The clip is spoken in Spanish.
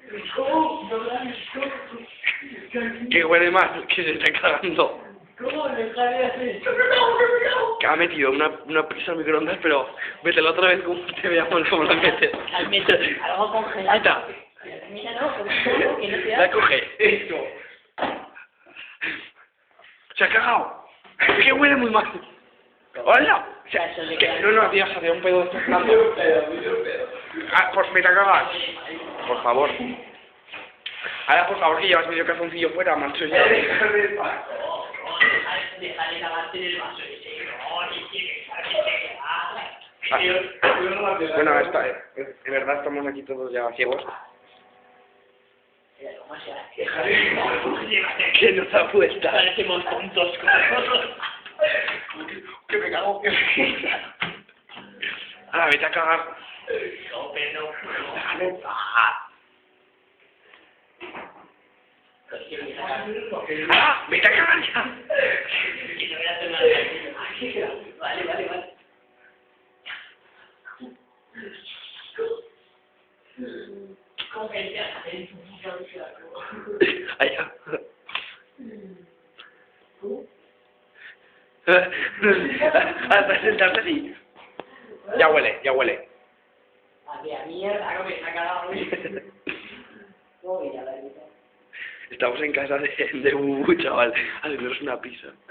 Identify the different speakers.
Speaker 1: ¿Cómo?
Speaker 2: Que huele mal, que se está cagando.
Speaker 1: ¿Cómo le sale así?
Speaker 2: Que ha metido una pizza al microondas, pero métela otra vez como te veamos cómo la metes.
Speaker 1: Algo congelado.
Speaker 2: Ahí está.
Speaker 1: Mira, no, porque no te da.
Speaker 2: La coge. Esto. Se ha cagado. Es que huele muy mal. ¡Hola! O sea, no, tío, se hacía un pedo de estos platos. Ah, pues vete a cagar. Por favor. Ahora, por favor, que llevas medio calzoncillo fuera, macho. Ya.
Speaker 1: Déjale lavarte en el vaso ese.
Speaker 2: Bueno, de verdad estamos aquí todos ya ciegos. Que nos ha puesto.
Speaker 1: Parecemos tontos.
Speaker 2: Que me cago. Ahora, vete a cagar.
Speaker 1: No, pero no.
Speaker 2: Déjame bajar. ¡Ah! ¡Vete a cagar ya!
Speaker 1: Que no voy a hacer nada. Vale. ¿Cómo que te haces en tu vida?
Speaker 2: Allá. Hasta sentarte así. Ya huele.
Speaker 1: A mierda, que me ha cagado. ¿Cómo que ya la he visto?
Speaker 2: Estamos en casa de Bubu, chaval, haciéndonos una pizza.